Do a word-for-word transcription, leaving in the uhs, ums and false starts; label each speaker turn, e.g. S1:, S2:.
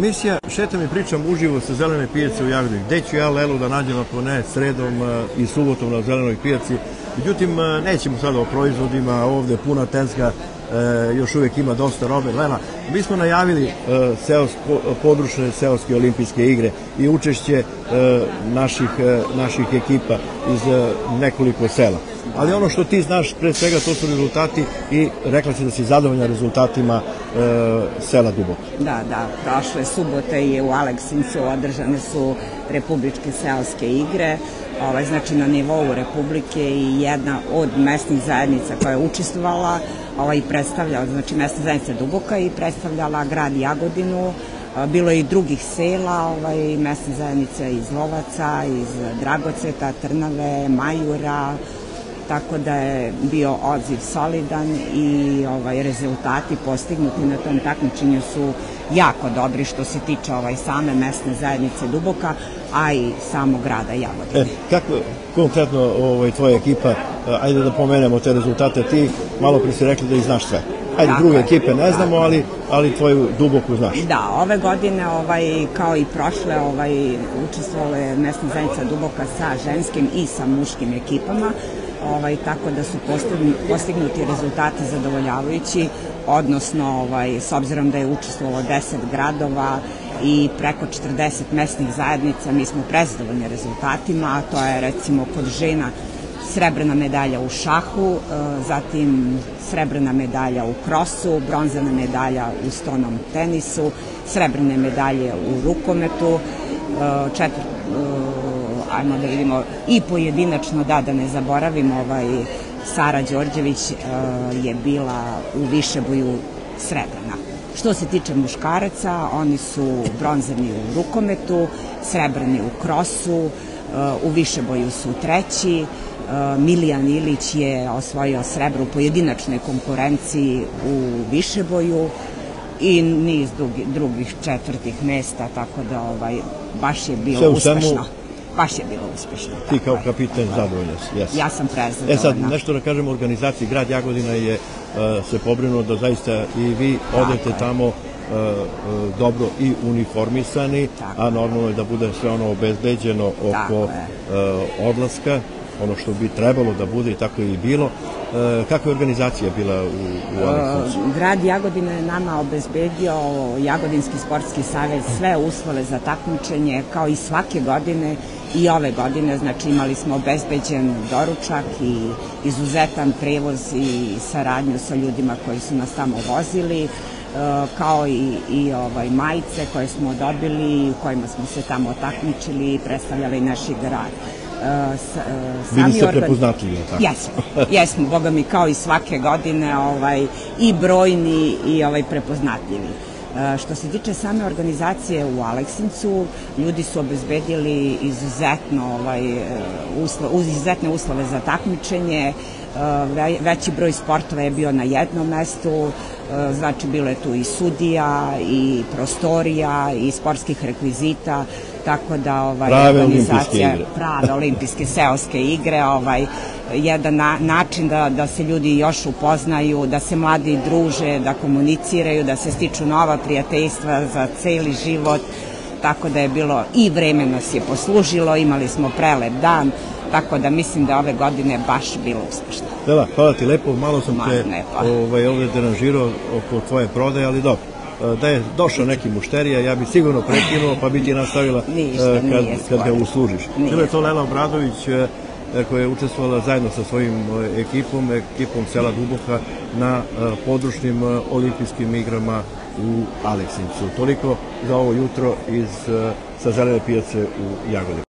S1: Emisija Šetam i pričam uživo sa Zelene pijace u Jagodini. Gde ću ja Lelu da nađem ako ne sredom i subotom na Zelenoj pijaci. Međutim, nećemo sada o proizvodima, ovde puna tezga, još uvijek ima dosta robe. Lela, mi smo najavili područne seoske olimpijske igre i učešće naših ekipa iz nekoliko sela. Ali ono što ti znaš, pre svega, to su rezultati i rekla si da si zadovoljna rezultatima sela Duboko.
S2: Da, da, prošle subote je u Aleksincu održane su republičke seoske igre, znači na nivou Republike, i jedna od mesnih zajednica koja je učestvovala i predstavljala, znači mesna zajednica Duboka, i predstavljala grad Jagodinu. Bilo je i drugih sela, mesne zajednice iz Lovaca, iz Dragoceta, Trnave, Majura, tako da je bio odziv solidan i rezultati postignuti na tom takmičenju su jako dobri što se tiče same mesne zajednice Duboka, a i samog grada Jagodine.
S1: Kako konkretno tvoja ekipa, ajde da pomenemo te rezultate, ti malo pre si rekli da ih znaš sve. Ajde, druge ekipe ne znamo, ali tvoju Duboku znaš.
S2: Da, ove godine, kao i prošle, učestvovala je mesna zajednica Duboka sa ženskim i sa muškim ekipama, tako da su postignuti rezultati zadovoljavajući, odnosno s obzirom da je učestvovalo deset gradova i preko četrdeset mesnih zajednica, mi smo prezadovoljni rezultatima, a to je recimo kod žena srebrna medalja u šahu, zatim srebrna medalja u krosu, bronzana medalja u stonom tenisu, srebrne medalje u rukometu, četvrt ajmo da vidimo, i pojedinačno, da, da ne zaboravim, Sara Đorđević je bila u višeboju srebrna. Što se tiče muškaraca, oni su bronzani u rukometu, srebrni u krosu, u višeboju su treći, Milijan Ilić je osvojio srebro u pojedinačnoj konkurenciji u višeboju i niz drugih četvrtih mesta, tako da baš je bilo uspešno. Baš je bilo uspešno.
S1: Ti kao kapitan zadovoljna si?
S2: Ja sam prezadovoljna.
S1: E sad, nešto da kažem o organizaciji. Grad Jagodina je se pobrinuo da zaista i vi odete tamo dobro i uniformisani, a normalno je da bude sve ono obezbeđeno oko odlaska, ono što bi trebalo da bude i tako i bilo. Kakva je organizacija bila u Aleksincu?
S2: Grad Jagodina je nama obezbedio, Jagodinski sportski savez, sve uslove za takmičenje, kao i svake godine i ove godine. Znači imali smo obezbeđen doručak i izuzetan prevoz i saradnju sa ljudima koji su nas tamo vozili, kao i majice koje smo dobili, u kojima smo se tamo takmičili i predstavljali naši grad.
S1: Bili ste prepoznatljivi, tako?
S2: Jesmo, jesmo, boga mi, kao i svake godine, i brojni i prepoznatljivi. Što se tiče same organizacije u Aleksincu, ljudi su obezbedili izuzetne uslove za takmičenje, veći broj sportova je bio na jednom mestu, znači bilo je tu i sudija, i prostorija, i sportskih rekvizita, tako da organizacija, prave olimpijske seoske igre, jedan način da se ljudi još upoznaju, da se mladi druže, da komuniciraju, da se stiču nova prijateljstva za celi život, tako da je bilo i vreme nas je poslužilo, imali smo prelep dan, tako da mislim da ove godine baš bilo uspešno.
S1: Lela, hvala ti lepo, malo sam te ovdje deranžirao oko tvoje prodaje, ali dobro. Da je došao neki mušterija, ja bi sigurno prekinuo, pa bi ti nastavila kad ga uslužiš. Bila je to Lela Obradović, koja je učestvovala zajedno sa svojim ekipom, ekipom sela Duboka na područnim olimpijskim igrama u Aleksincu. Toliko za ovo jutro sa Zelene pijace u Jagodini.